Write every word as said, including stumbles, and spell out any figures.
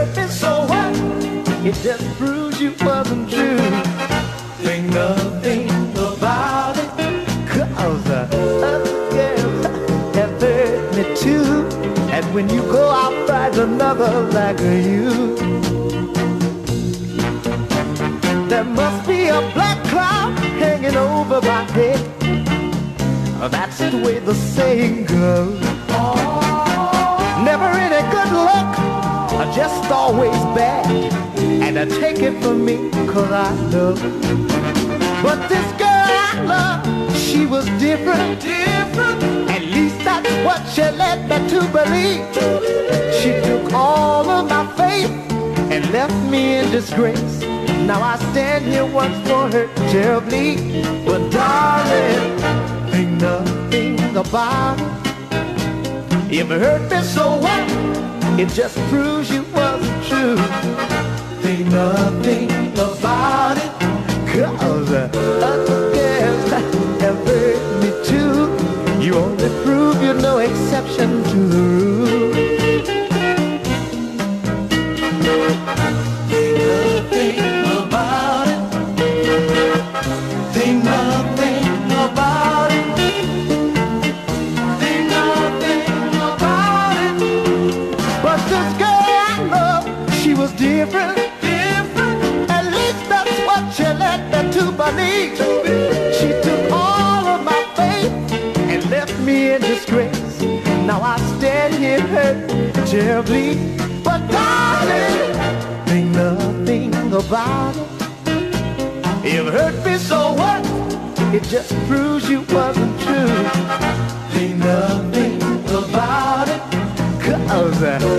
hurt me, so what? It just proves you wasn't true. Think nothing about it, 'cause uh, other girls have hurt me too. And when you go out, find another like you. There must be a black cloud hanging over my head. That's the way the saying goes. Never any good luck, just always bad. And I take it from me, 'cause I know. But this girl I love, she was different, different. At least that's what she led me to believe. She took all of my faith and left me in disgrace. Now I stand here once for her terribly. But darling, think nothing about it. If it hurt me, so what? It just proves you wasn't true. Think nothing about it, 'cause other girls have hurt me too. You only prove you're no exception to the rule. Think nothing about it. Think nothing about it. Think nothing about it. But this girl I love, she was different. She led me to believe. She took all of my faith and left me in disgrace. Now I stand here hurt terribly. But darling, think nothing about it. It hurt me, so what? It just proves you wasn't true. Think nothing about it, 'cause